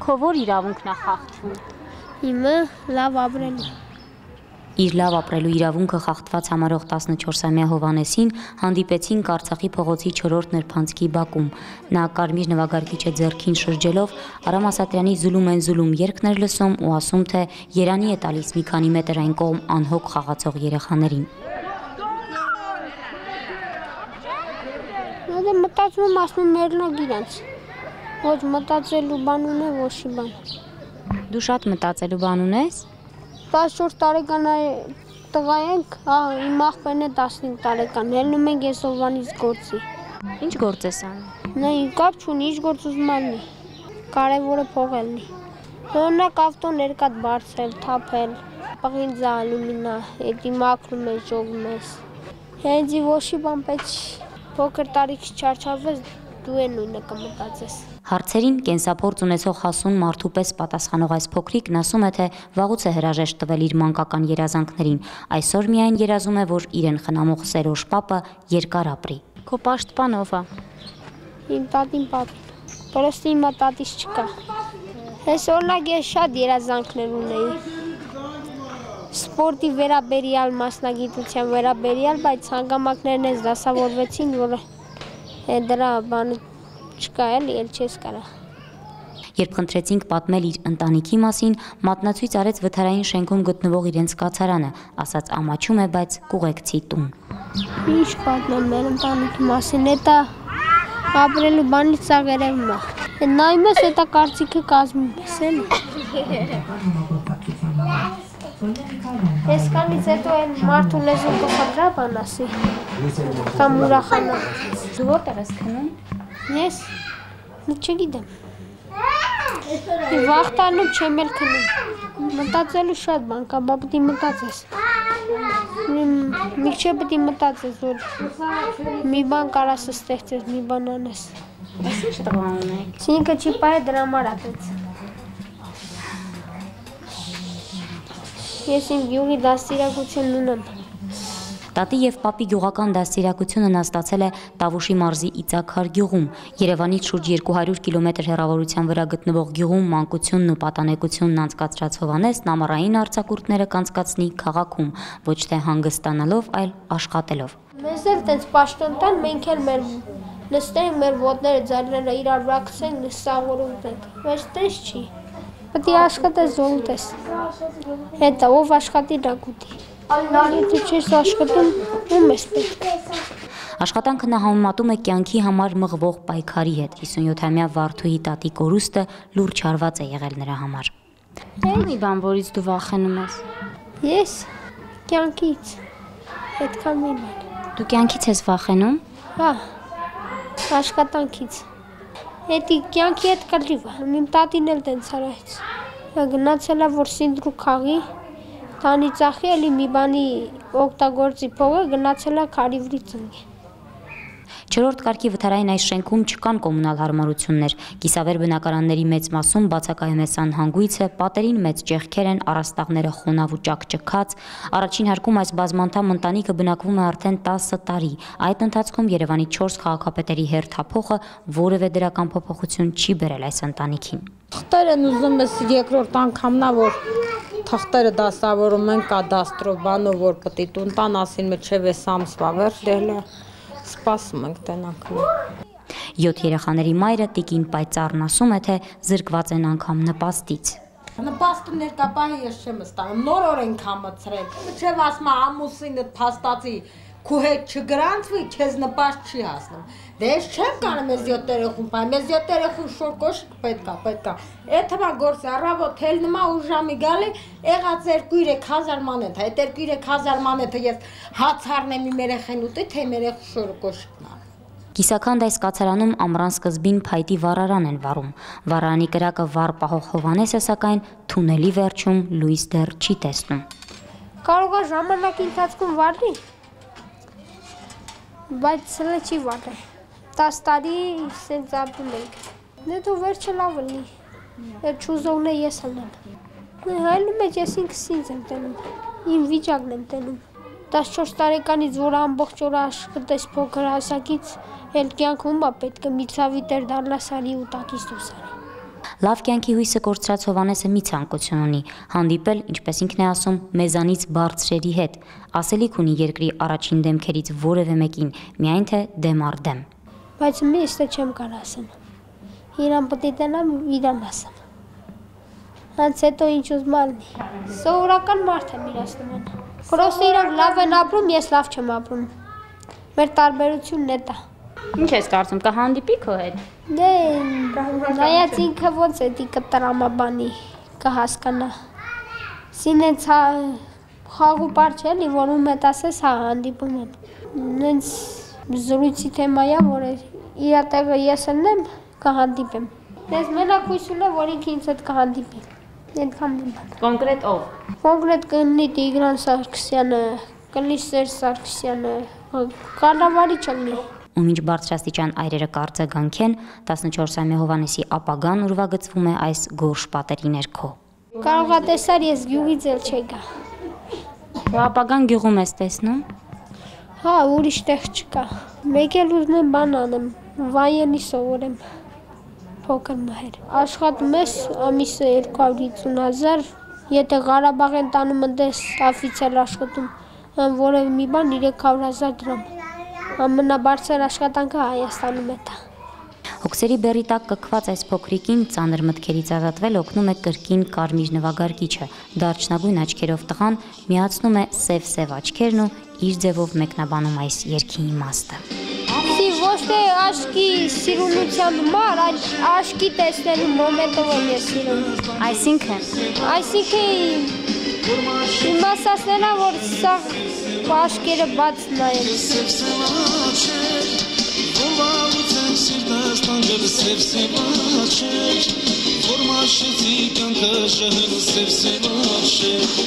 Քո որ իրավունքն է խախտվում։ Իմը լավ ապրելու։ Իր լավ ապրելու իրավունքը խախտված համարող 14-ամյա Հովհաննեսին հանդիպեցինք Արցախի փողոցի 4-րդ նրբանցքի բակում։ Նա կարմիր նվագարկիչը ձեռքին շրջելով Արամ Ասատրյանի «Զուլում են զուլում» երգն էր լսում ու ասում, թե երանի է տալիս մի քանի մետր այն կողմ անհոգ խաղացող երեխաներին։ Մտածում ասում մերնակ իրանց։ Ոչ մտածելու բան ունե, ոչի բան։ Դու շատ մտածելու բան ունես։ 14 տարեկան տղա ենք, իմ աղբերն է 15 տարեկան, ելնում ենք ես Հովհաննես գործի։ Ինչ գործ ես անում։ Նա կապ չունի, ինչ գործ ուզում ալնի, կարևորը փող ելնի։ Օրինակ ավտոն երկաթ բարձել, թափել, պղինձ ալումինա, էդի մաքրում ես, ժողում ես։ Հենց ոչի բան պետք փոքր տարիքից չարչարվես, դու է նույնը կմտածես։ Հարցերին կենսափորձ ունեցող հասուն մարդու պես պատասխանող այս փոքրիկն ասում է, թե վաղուց է հրաժեշտ տվել իր մանկական երազանքներին, այսօր միայն երազում է, որ իրեն խնամող Սերոժ պապը երկար ապրի։ Քո պաշտպան ով է։ Իմ տատին պապին, պրոստի հիմա տատիս չկա։ Ես օրինակ ես շատ երազանքներ ունեի։ Սպորտի վերաբերյալ, մասնագիտության վերաբերյալ, բայց հանգամանքներն ես դասավորվեցին, որ դրա բանը չկա էլի, էլ չես կարա։ Երբ խնդրեցինք պատմել իր ընտանիքի մասին, մատնացույց արեց վթարային շենքում գտնվող իրենց կացարանը, ասաց ամաչում է, բայց կուղեկցի տուն։ Ինչ պատմեմ մեր ընտանիքի մասին, էտա ապրելու բանից սա երևում է։ Նայում ես, էտա կարծիքը կազմում ես, էլի։ Այսքանից հետո այն մարդու լեզուն կխնդրա բան ասի, կամ ուրախանա։ Դու որտեղ ես քնում։ Ես չգիտեմ։ Վախտանում չեմ էլ քնում։ Մտածելու շատ բան կա, բա պետք է մտածես։ Միքչե պետք է մտածես, որ մի բան կարաս ստեղծես, մի բան անես։ Ինչ տղա ունեք։ Սինքը չի պայ դրա համար ատեց։ Ես իմ գյուղի դաստիարակությունն ունեմ։ Տատի եւ պապի գյուղական դաստիարակությունը նա ստացել է Տավուշի մարզի Իծակհար գյուղում, Երևանից շուրջ 200 կիլոմետր հեռավորության վրա գտնվող գյուղում մանկությունն ու պատանեկությունն անցկացրած Հովհաննեսն ամառային արձակուրդները կանցկացնի քաղաքում, ոչ թե հանգստանալով, այլ աշխատելով։ Մեզ էլ տենց պաշտոն տան, մենք էլ մեր նստենք, մեր ոտները, ձայները իրար վրա քսենք, նստավորում ենք, բայց տես չի։ Պետք է աշխատես, զորութես։ Հետա ով աշխատի դա կուտի։ Եթե չես աշխատում, ում ես պետք։ Աշխատանքը նա համեմատում է կյանքի համար մղվող պայքարի հետ։ 57-ամյա Վարդուհի տատի կորուստը լուրջ հարված է եղել նրա համար։ Մի բան, որից դու վախենում ես։ Ես կյանքից։ Այդքան մի բան։ Դու կյանքից ես վախենում։ Հա։ Աշխատանքից։ Էդի կյանքի հետ կռիվ է։ Իմ տատին էլ տենց արեց։ Գնացել է որ սինդրու քաղի, տանի ծախի էլի մի բանի օգտագործի փողը գնացել է քարիվրի ծնգի։ 4-րդ կարգի վթարային այս շենքում չկան կոմունալ հարմարություններ։ Կիսավեր բնակարանների մեծ մասում բացակայում է սանհանգույցը, պատերին մեծ ճեղքեր են, առաստաղները խոնավ ու ճաքճքած։ Առաջին հարկում այս բազմանդամ ընտանիքը բնակվում է արդեն 10 տարի։ Այդ ընթացքում Երևանի 4 քաղաքապետերի հերթափոխը որևէ դրական փոփոխություն չի բերել այս ընտանիքին։ Թղթերն ուզում ես երկրորդ անգամն է, որ թղթերը դասավորում են կադաստրով բանով, որ պետք է տուն տան ասին մինչև այս ամսվա վերջելը։ Սպասում ենք տենանք։ 7 երեխաների մայրը Տիկին Պայծառն ասում է, թե զրկված են անգամ նպաստից։ Նպաստը ներկապահի ես չեմ ստանում, նոր ենք համացրել։ Մինչև ասում ամուսինը փաստացի քու հետ չգրանցվի, քեզ նպաստ չի հասնում։ Դե ես չեմ կարող ես 7 երեխուն պահեմ, ես 7 երեխուն շորկոշ պետք է։ Էթվա գործ առավոտ էլ նմա ուժամի գալի, եղած 2-3000 մանեթ, այդ 2-3000 մանեթը ես հաց առնեմ իմ երեխեն ուտի, թե իմ երեխու շորկոշիկն ա։ Կիսաքանդ այս կացարանում ամռան սկզբին փայտի վառարան են վառում։ Վառարանի կրակը վառ պահող Հովհաննեսը սակայն թունելի վերջում լույս դեռ չի տեսնում։ Կարող է ժամանակի ընթացքում վառի, բայց սլը չի վառել։ 10 տարի սենց ապրում ենք։ Դե դու վերջը լավ լինի։ Այդ չուզողն է ես ալնեմ։ Հայլում մեջ ես ինքս ինձ եմ տենում։ Իմ վիճակն եմ տենում։ 14 տարեկանից որ ամբողջ օր աշխատես փոքր հասակից, էլ կյանքում է պետք է մի ցավի տեր դառնաս արի ու տակից դուրս արի։ Լավ կյանքի հույսը կորցրած Հովհաննեսը մի ցանկություն ունի՝ հանդիպել, ինչպես ինքն է ասում, մեզանից բարձրերի հետ, ասելիք ունի երկրի առաջին դեմքերից որևէ մեկին, միայն թե դեմ առ դեմ։ Բայց միշտ չեմ կարող ասեմ։ Իրան պետք է տենամ, իրան ասեմ։ Հենց հետո ինչ ուզում ալնի։ Սովորական մարդ եմ իրացնում։ Պրոստը իրանք լավ են ապրում, ես լավ չեմ ապրում։ Մեր տարբերությունն է դա։ Ինչ ես կարծում, կհանդիպի քո հետ։ Դե, նայած ինքը ոնց է դի կտրամաբանի, կհասկանա։ Սինենց խաղու պար չէ, լի որում հետ ասես հա հանդիպում են։ Նենց զրույցի թեմա է, որ իրա տեղը ես ելնեմ, կհանդիպեմ։ Ես մենակ հույս ունեմ, որ ինքը ինձ հետ կհանդիպի։ Ենքան նիման։ Կոնկրետ ով։ Կոնկրետ կլինի Տիգրան Սարգսյանը, կլինի Սերժ Սարգսյանը, կառավարիչ կլինի։ Ու մինչ բարձրաստիճան այրերը կարծեգանք են, 14-ամյա Հովհաննեսի ապագան ուրվագծվում է այս գորշ պատերի ներքո։ Կարող է տեսար ես գյուղից էլ չի գա։ Ու ապագան գյուղում ես տեսնում։ Հա, ուրիշ տեղ չկա։ Մեկ էլ ուզում եմ բան անեմ, վայենի սովորեմ։ Փոքր մահեր։ Աշխատում ես ամիսը 250,000, եթե Ղարաբաղեն տանում ընդես օֆիցիալ աշխատում, որևէ մի բան 300,000 դրամ։ Ամենաբարձր աշխատանքը Հայաստանում է դա։ Հոգսերի բեռի տակ կքված այս փոքրիկին ծանր մտքերից ազատվել օգնում է կրկին կարմիր նվագարկիչը։ Դարչնագույն աչքերով տղան միացնում է սև-սև աչքերն ու իր ձևով մեկնաբանում այս երգի իմաստը։ Ոչ թե աշկի սիրունության մար, այլ աշկի տեսնելու մոմենտով եմ ես սիրում։ Այսինքն իմաստացնելա, որ սա աշկերը բաց նայեն։ Որ մաշեցի կյանքը շահել սև-սև աչեր